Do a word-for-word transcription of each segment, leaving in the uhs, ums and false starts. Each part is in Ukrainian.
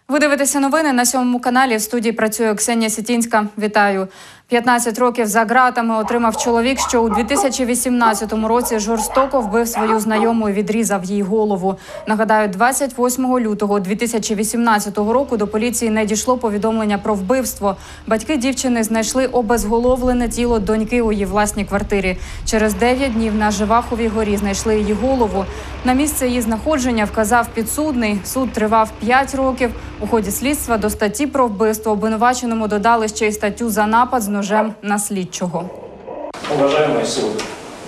Ви дивитеся новини на сьомому каналі. В студії працює Ксенія Сітінська. Вітаю. п'ятнадцять років за ґратами отримав чоловік, що у дві тисячі вісімнадцятому році жорстоко вбив свою знайому і відрізав їй голову. Нагадаю, двадцять восьмого лютого дві тисячі вісімнадцятого року до поліції не дійшло повідомлення про вбивство. Батьки дівчини знайшли обезголовлене тіло доньки у її власній квартирі. Через дев'ять днів на Живаховій горі знайшли її голову. На місце її знаходження вказав підсудний. Суд тривав п'ять років. У ході слідства до статті про вбивство обвинуваченому додали ще й статтю за напад з ножем на слідчого. Уважаемый суд,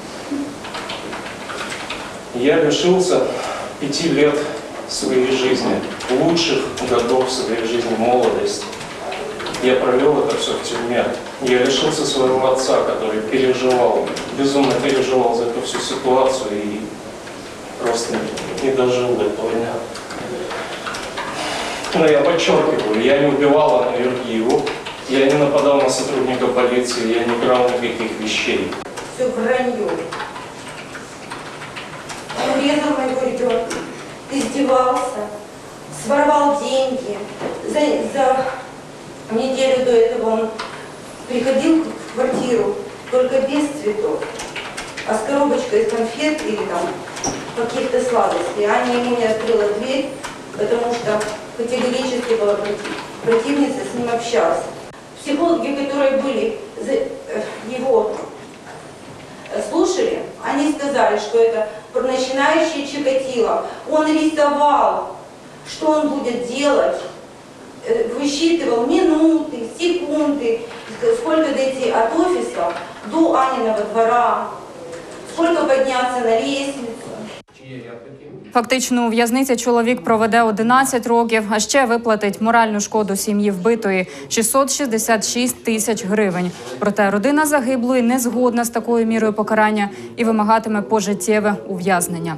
я лишился пяти лет своей жизни, лучших годов своей жизни, молодости. Я провел это все в тюрьме. Я лишился своего отца, который переживал, безумно переживал за эту всю ситуацию и просто не дожил до этого дня. Но я подчеркиваю, я не убивал Анну-Георгиеву, я не нападал на сотрудника полиции, я не крал никаких вещей. Все вранье. Он резал моего ребенка, издевался, своровал деньги. За, за неделю до этого он приходил в квартиру только без цветов, а с коробочкой конфет или там каких-то сладостей. Аня ему не открыла дверь, потому что категорически была противница с ним общаться. Психологи, которые были, его слушали, они сказали, что это начинающий Чикатило. Он рисовал, что он будет делать, высчитывал минуты, секунды, сколько дойти от офиса до Аниного двора, сколько подняться на лестницу. Фактично у в'язниці чоловік проведе одинадцять років, а ще виплатить моральну шкоду сім'ї вбитої – шістсот шістдесят шість тисяч гривень. Проте родина загиблої не згодна з такою мірою покарання і вимагатиме пожиттєве ув'язнення.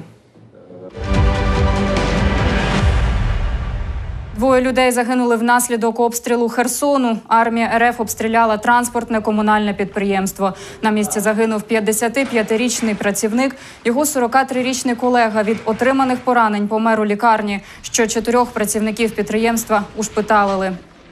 Двоє людей загинули внаслідок обстрілу Херсону. Армія РФ обстріляла транспортне комунальне підприємство. На місці загинув п'ятдесятип'ятирічний працівник. Його сорокатрирічний колега від отриманих поранень помер у лікарні. Ще чотирьох працівників підприємства ушпиталили.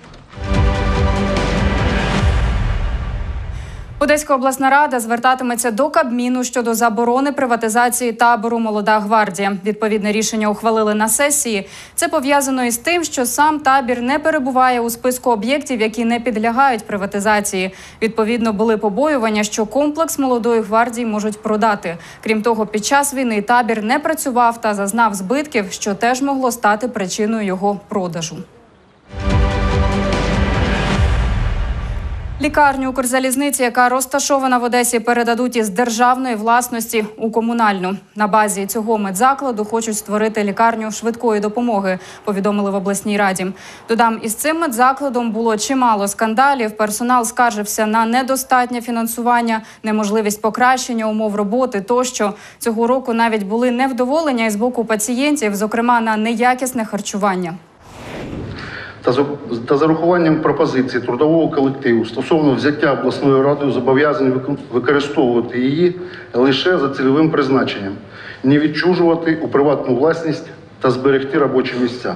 Одеська обласна рада звертатиметься до Кабміну щодо заборони приватизації табору «Молода гвардія». Відповідне рішення ухвалили на сесії. Це пов'язано із тим, що сам табір не перебуває у списку об'єктів, які не підлягають приватизації. Відповідно, були побоювання, що комплекс «Молодої гвардії» можуть продати. Крім того, під час війни табір не працював та зазнав збитків, що теж могло стати причиною його продажу. Лікарню Укрзалізниці, яка розташована в Одесі, передадуть із державної власності у комунальну. На базі цього медзакладу хочуть створити лікарню швидкої допомоги, повідомили в обласній раді. Додам, із цим медзакладом було чимало скандалів. Персонал скаржився на недостатнє фінансування, неможливість покращення умов роботи тощо. Цього року навіть були невдоволення із боку пацієнтів, зокрема на неякісне харчування. Та за урахуванням пропозицій трудового колективу стосовно взяття обласною радою зобов'язань використовувати її лише за цільовим призначенням, не відчужувати у приватну власність та зберегти робочі місця.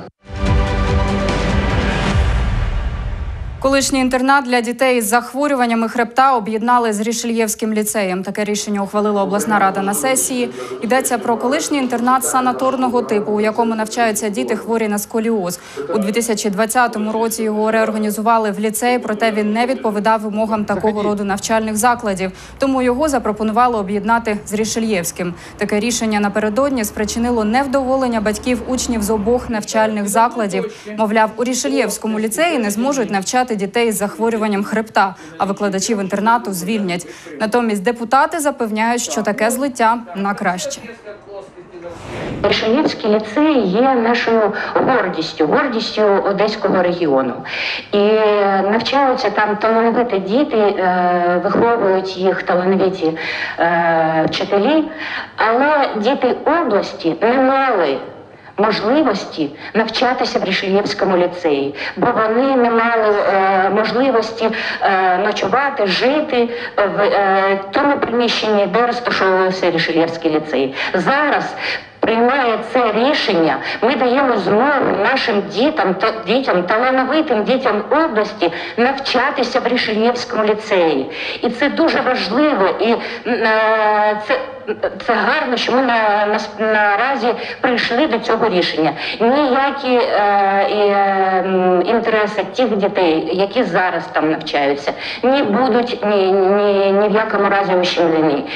Колишній інтернат для дітей з захворюваннями хребта об'єднали з Рішельєвським ліцеєм. Таке рішення ухвалила обласна рада на сесії. Йдеться про колишній інтернат санаторного типу, у якому навчаються діти хворі на сколіоз. У дві тисячі двадцятому році його реорганізували в ліцей, проте він не відповідав вимогам такого роду навчальних закладів. Тому його запропонували об'єднати з Рішельєвським. Таке рішення напередодні спричинило невдоволення батьків учнів з обох навчальних закладів. Мовляв, у Рішельєвському ліцеї не зможуть навчати дітей з захворюванням хребта, а викладачів інтернату звільнять. Натомість депутати запевняють, що таке злиття на краще. Рішельєвський ліцей є нашою гордістю, гордістю Одеського регіону. І навчаються там талановиті діти, виховують їх талановиті вчителі, але діти області не мали можливості навчатися в Рішельєвському ліцеї, бо вони не мали е, можливості е, ночувати, жити в е, тому приміщенні, де розташовувався Рішельєвський ліцей. Зараз приймає це рішення, ми даємо змогу нашим дітям, та, дітям, талановитим дітям області навчатися в Рішельєвському ліцеї. І це дуже важливо, і е, це, це гарно, що ми на, на, наразі прийшли до цього рішення. Ніякі е, е, інтереси тих дітей, які зараз там навчаються, не будуть ні, ні, ні в якому разі ущемлені.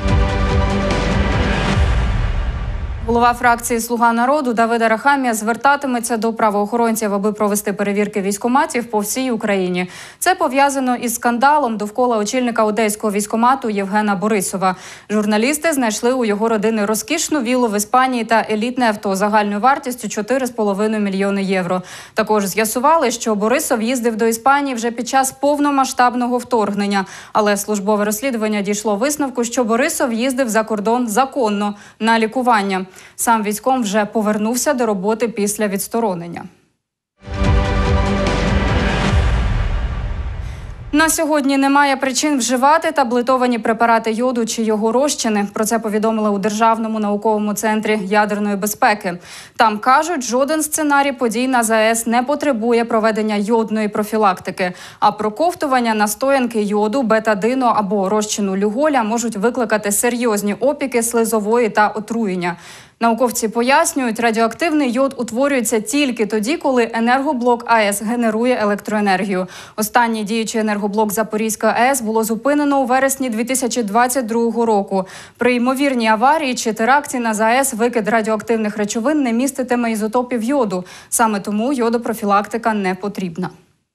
Голова фракції «Слуга народу» Давид Арахамія звертатиметься до правоохоронців, аби провести перевірки військкоматів по всій Україні. Це пов'язано із скандалом довкола очільника одеського військкомату Євгена Борисова. Журналісти знайшли у його родини розкішну віллу в Іспанії та елітне авто загальною вартістю чотири з половиною мільйони євро. Також з'ясували, що Борисов їздив до Іспанії вже під час повномасштабного вторгнення. Але службове розслідування дійшло висновку, що Борисов їздив за кордон законно на лікування. Сам військом вже повернувся до роботи після відсторонення. На сьогодні немає причин вживати таблетовані препарати йоду чи його розчини. Про це повідомили у Державному науковому центрі ядерної безпеки. Там кажуть, жоден сценарій подій на ЗАЕС не потребує проведення йодної профілактики. А проковтування настоянки йоду, бетадину або розчину люголя можуть викликати серйозні опіки слизової та отруєння. Науковці пояснюють, радіоактивний йод утворюється тільки тоді, коли енергоблок АЕС генерує електроенергію. Останній діючий енергоблок Запорізької АЕС було зупинено у вересні дві тисячі двадцять другого року. При ймовірній аварії чи теракті на ЗАЕС викид радіоактивних речовин не міститиме ізотопів йоду. Саме тому йодопрофілактика не потрібна.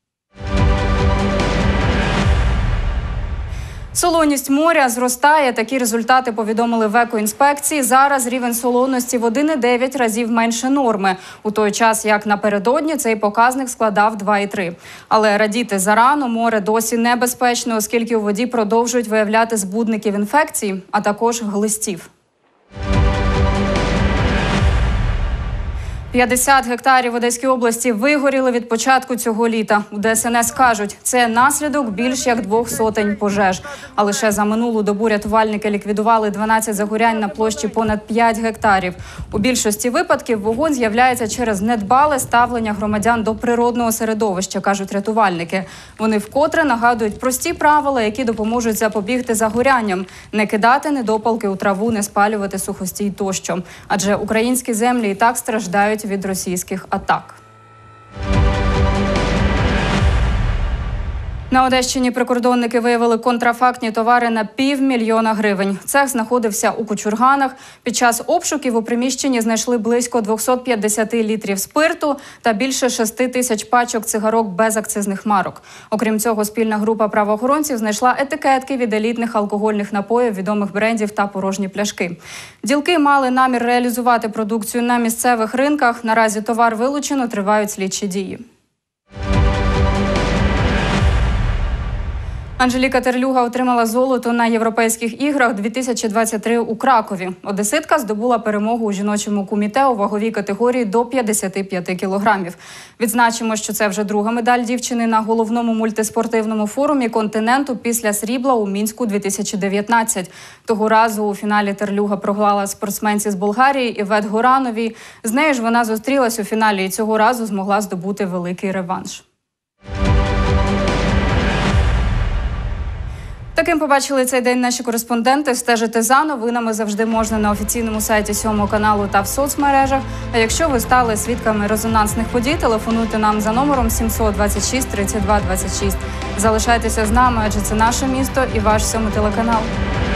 Солоність моря зростає. Такі результати повідомили в екоінспекції. Зараз рівень солоності в один цілих дев'ять разів менше норми. У той час, як напередодні, цей показник складав два цілих три. Але радіти зарано, море досі небезпечне, оскільки у воді продовжують виявляти збудників інфекцій, а також глистів. п'ятдесят гектарів в Одеській області вигоріли від початку цього літа. У ДСНС кажуть, це наслідок більш як двох сотень пожеж. А лише за минулу добу рятувальники ліквідували дванадцять загорянь на площі понад п'ять гектарів. У більшості випадків вогонь з'являється через недбале ставлення громадян до природного середовища, кажуть рятувальники. Вони вкотре нагадують прості правила, які допоможуть запобігти загорянням. Не кидати недопалки у траву, не спалювати сухостій тощо. Адже українські землі і так страждають від російських атак. На Одещині прикордонники виявили контрафактні товари на півмільйона гривень. Цех знаходився у Кучурганах. Під час обшуків у приміщенні знайшли близько двісті п'ятдесят літрів спирту та більше шести тисяч пачок цигарок без акцизних марок. Окрім цього, спільна група правоохоронців знайшла етикетки від елітних алкогольних напоїв, відомих брендів та порожні пляшки. Ділки мали намір реалізувати продукцію на місцевих ринках. Наразі товар вилучено, тривають слідчі дії. Анжеліка Терлюга отримала золото на Європейських іграх дві тисячі двадцять три у Кракові. Одеситка здобула перемогу у жіночому куміте у ваговій категорії до п'ятдесят п'ять кілограмів. Відзначимо, що це вже друга медаль дівчини на головному мультиспортивному форумі континенту після срібла у Мінську дві тисячі дев'ятнадцять. Того разу у фіналі Терлюга програла спортсменці з Болгарії Івет Горановій. З нею ж вона зустрілась у фіналі і цього разу змогла здобути великий реванш. Таким побачили цей день наші кореспонденти. Стежити за новинами завжди можна на офіційному сайті сьомого каналу та в соцмережах. А якщо ви стали свідками резонансних подій, телефонуйте нам за номером сімсот двадцять шість тридцять два двадцять шість. Залишайтеся з нами, адже це наше місто і ваш сьомий телеканал.